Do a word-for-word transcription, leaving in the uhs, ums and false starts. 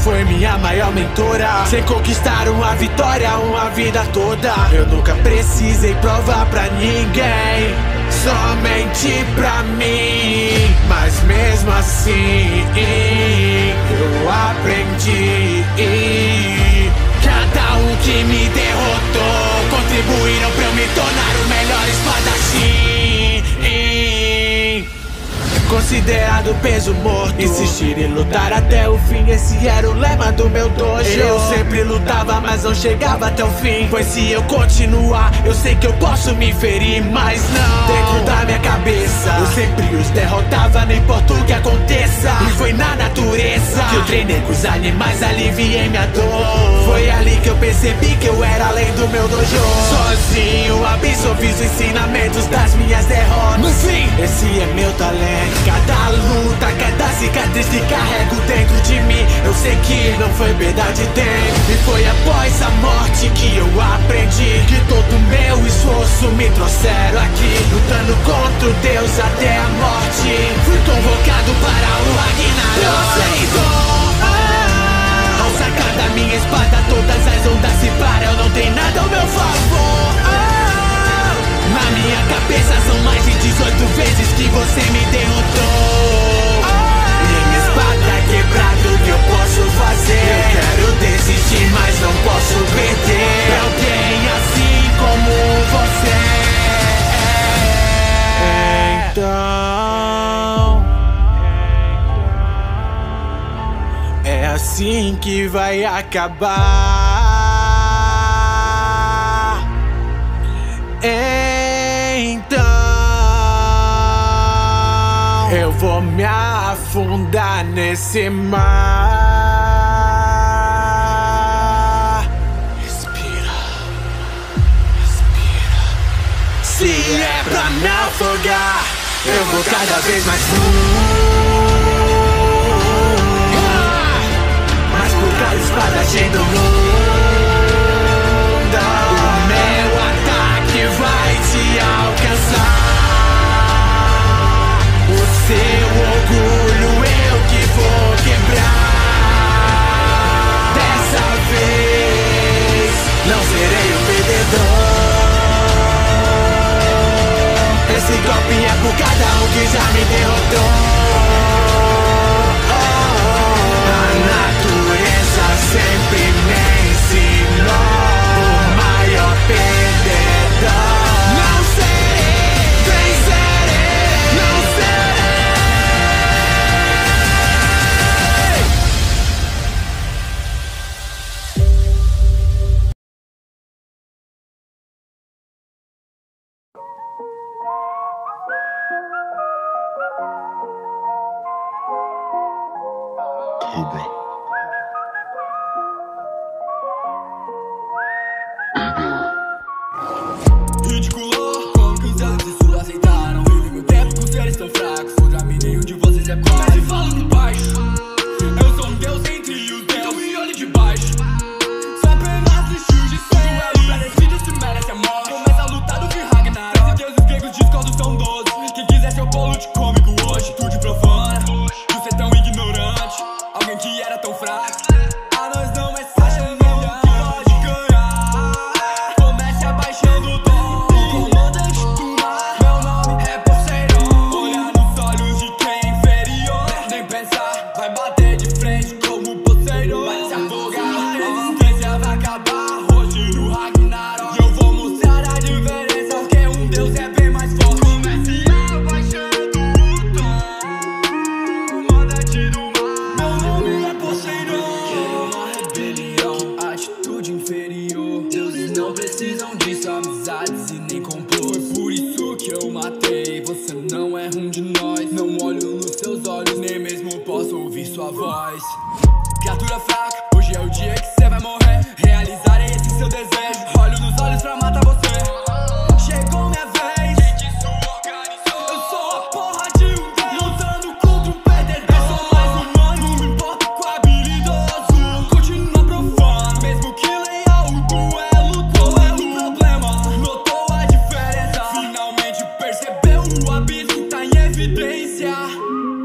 foi minha maior mentora, sem conquistar uma vitória uma vida toda. Eu nunca precisei provar pra ninguém, somente pra mim. Mas mesmo assim eu aprendi. Cada um que me derrotou contribuíram pra eu me tornar o melhor espadachim. Considerado peso morto, insistir em lutar até o fim, esse era o lema do meu dojo. Eu sempre lutava, mas não chegava até o fim, pois se eu continuar, eu sei que eu posso me ferir. Mas não, dentro da minha cabeça eu sempre os derrotava, não importa o que aconteça. E foi na natureza que eu treinei com os animais, aliviei minha dor. Foi ali que eu percebi que eu era além do meu dojo. Sozinho absorvi os ensinamentos das minhas derrotas. No fim, esse é meu talento. Cada luta, cada cicatriz que carrego dentro de mim, eu sei que não foi perda de tempo. E foi após a morte que eu aprendi que todo meu esforço me trouxeram aqui, lutando contra o Deus até a morte. Fui convocado para o Ragnarok. Poseidon, ah, ao sacar da minha espada todas as ondas se param, eu não tenho nada ao meu favor. ah, Na minha cabeça são mais de dezoito vezes que você me derrotou. ah, Minha espada quebrada, o que eu posso fazer? Eu quero desistir, mas não posso perder alguém assim como você. Então é assim que vai acabar. Então eu vou me afundar nesse mar. Respira, respira. Se é pra me afogar, eu vou cada vez mais fundo. Mas por cada espadachim do mundo, o meu ataque vai te alcançar. O seu orgulho eu que vou quebrar. Dessa vez não serei o perdedor. Esse golpe é por cada um que já me derrotou. A natureza sempre me ensinou: o maior perdedor não serei, vencerei, não Ridiculou como que os deuses isso aceitaram. Vive meu tempo com seres tão fracos, contra mim nenhum de vocês é quase. Falo de baixo, eu sou um deus entre os deuses, me olhe de baixo. Só apenas existiu de som. Duelo pra decidir se merece a morte. Começa a lutar do Ragnarok. Treze deuses gregos discordos são doze. Quem quiser ser o polo de cômico hoje, tu de profana, tu ser tão ignorante, alguém que era tão fraco. A nós não é fácil, não que pode ganhar. Comece abaixando o tom, comandante do mar. Meu nome é Poseidon. Olhar nos olhos de quem é inferior, nem pensar, vai bater de frente como Poseidon. Vai se afogar, a resistência vai acabar hoje no Ragnarok. E eu vou mostrar a diferença, porque um deus é bem mais forte. Comece abaixando o tom, comandante do mar. Meu nome é Poseidon. Uma rebelião, atitude inferior. Deuses não precisam disso, amizades e nem complô. Foi por isso que eu matei. Você não é um de nós. Não olho nos seus olhos, nem mesmo posso ouvir sua voz. Criatura fraca, hoje é o dia que você vai morrer. Realizarei esse seu desejo. Olho nos olhos pra matar você. Chegou minha vez. Eu sou a porra de um deus, lutando contra um perdedor. Eu sou mais humano, não importa qual habilidoso. Continua profano, mesmo que leia o duelo. Qual é o problema? Notou a diferença? Finalmente percebeu, o abismo tá em evidência.